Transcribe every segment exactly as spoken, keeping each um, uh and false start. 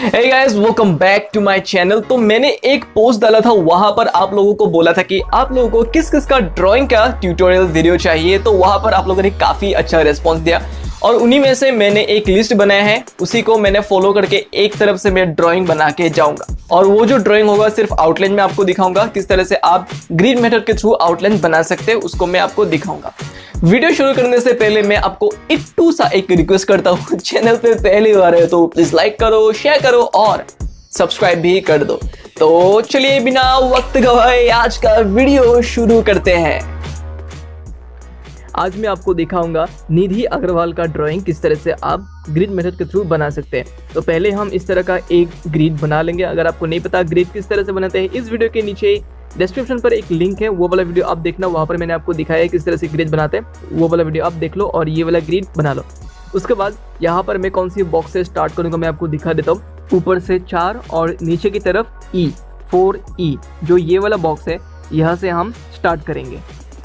Hey guys, welcome back to my channel। तो मैंने एक पोस्ट डाला था, वहां पर आप लोगों को बोला था कि आप लोगों को किस किस का ड्राइंग का ट्यूटोरियल वीडियो चाहिए। तो वहां पर आप लोगों ने काफी अच्छा रिस्पॉन्स दिया और उन्हीं में से मैंने एक लिस्ट बनाया है, उसी को मैंने फॉलो करके एक तरफ से मैं ड्राइंग बना के जाऊंगा। और वो जो ड्राइंग होगा सिर्फ आउटलाइन में आपको दिखाऊंगा, किस तरह से आप ग्रिड मेथड के थ्रू आउटलाइन बना सकते हैं उसको मैं आपको दिखाऊंगा। वीडियो शुरू करने से पहले मैं आपको इट्टू सा एक रिक्वेस्ट करता हूँ, चैनल पे पहली बार है तो प्लीज लाइक करो, शेयर करो और सब्सक्राइब भी कर दो। तो चलिए बिना वक्त गवाए आज का वीडियो शुरू करते हैं। आज मैं आपको दिखाऊंगा निधि अग्रवाल का ड्राइंग किस तरह से आप ग्रिड मेथड के थ्रू बना सकते हैं। तो पहले हम इस तरह का एक ग्रिड बना लेंगे। अगर आपको नहीं पता ग्रिड किस तरह से बनाते हैं, इस वीडियो के नीचे डिस्क्रिप्शन पर एक लिंक है, वो वाला वीडियो आप देखना, वहाँ पर मैंने आपको दिखाया है किस तरह से ग्रिड बनाते हैं। वो वाला वीडियो आप देख लो और ये वाला ग्रिड बना लो। उसके बाद यहाँ पर मैं कौन सी बॉक्स से स्टार्ट करूँगा मैं आपको दिखा देता हूँ। ऊपर से चार और नीचे की तरफ ई फोर ई जो ये वाला बॉक्स है, यहाँ से हम स्टार्ट करेंगे।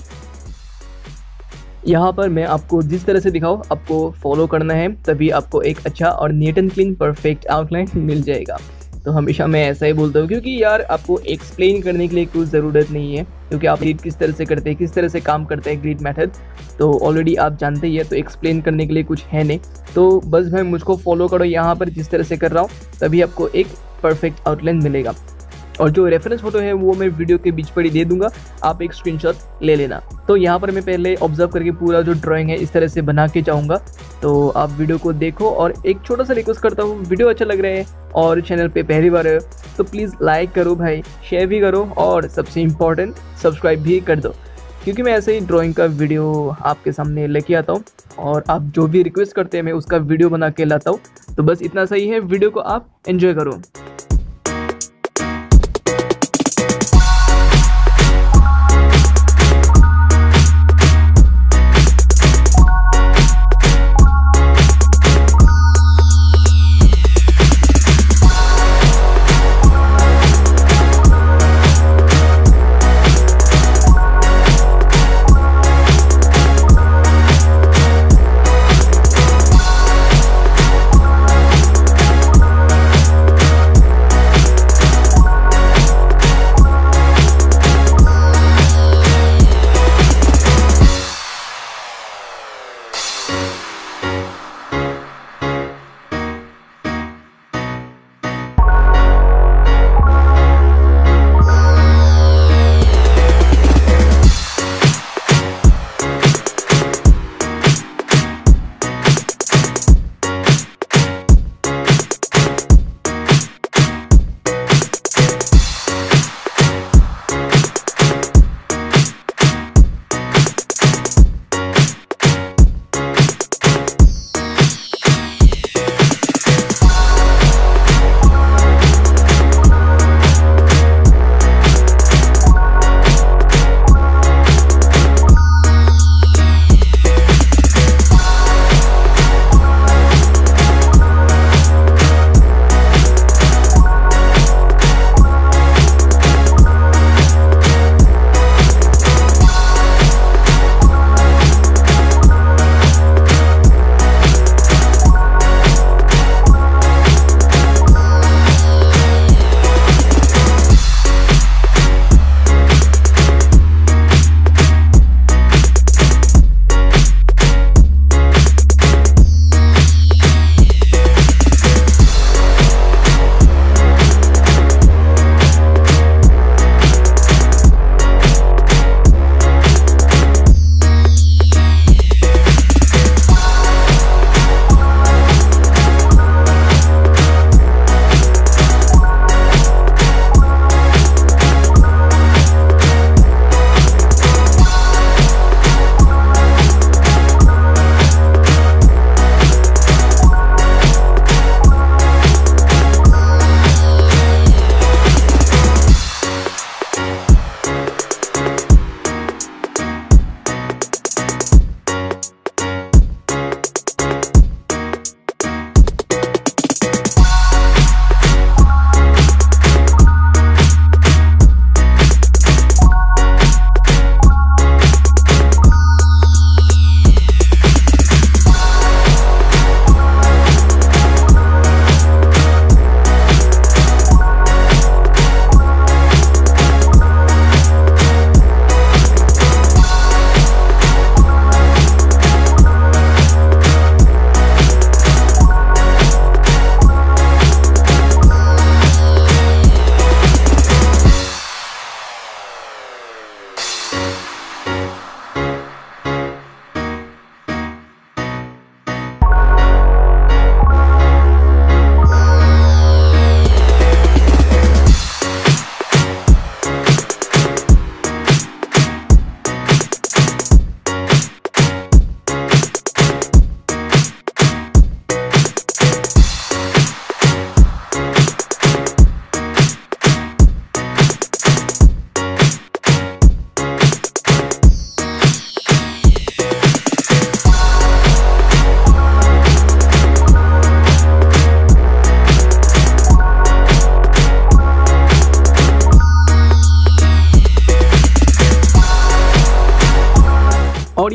यहाँ पर मैं आपको जिस तरह से दिखाऊँ आपको फॉलो करना है, तभी आपको एक अच्छा और neat and clean perfect outline मिल जाएगा। तो हमेशा मैं ऐसा ही बोलता हूँ, क्योंकि यार आपको एक्सप्लेन करने के लिए कोई ज़रूरत नहीं है, क्योंकि आप ग्रिड किस तरह से करते हैं, किस तरह से काम करते हैं ग्रिड मेथड, तो ऑलरेडी आप जानते ही है। तो एक्सप्लेन करने के लिए कुछ है नहीं। तो बस भाई मुझको फॉलो करो यहाँ पर जिस तरह से कर रहा हूँ, तभी आपको एक परफेक्ट आउटलाइन मिलेगा। और जो रेफरेंस फोटो है वो मैं वीडियो के बीच पर ही दे दूंगा, आप एक स्क्रीनशॉट ले लेना। तो यहाँ पर मैं पहले ऑब्जर्व करके पूरा जो ड्राइंग है इस तरह से बना के जाऊँगा। तो आप वीडियो को देखो और एक छोटा सा रिक्वेस्ट करता हूँ, वीडियो अच्छा लग रहा है और चैनल पे पहली बार है तो प्लीज़ लाइक करो भाई, शेयर भी करो और सबसे इम्पॉर्टेंट सब्सक्राइब भी कर दो, क्योंकि मैं ऐसे ही ड्राइंग का वीडियो आपके सामने लेके आता हूँ और आप जो भी रिक्वेस्ट करते हैं मैं उसका वीडियो बना के लाता हूँ। तो बस इतना सही है, वीडियो को आप एंजॉय करो।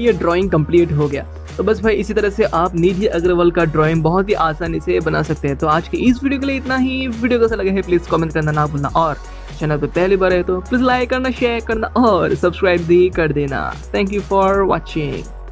ये ड्राइंग कंप्लीट हो गया। तो बस भाई इसी तरह से आप निधि अग्रवाल का ड्राइंग बहुत ही आसानी से बना सकते हैं। तो आज की इस वीडियो के लिए इतना ही। वीडियो कैसा लगा है प्लीज़ कमेंट करना ना भूलना, और चैनल पे पहली बार है तो प्लीज़ लाइक करना, शेयर करना और सब्सक्राइब भी कर देना। Thank you for watching.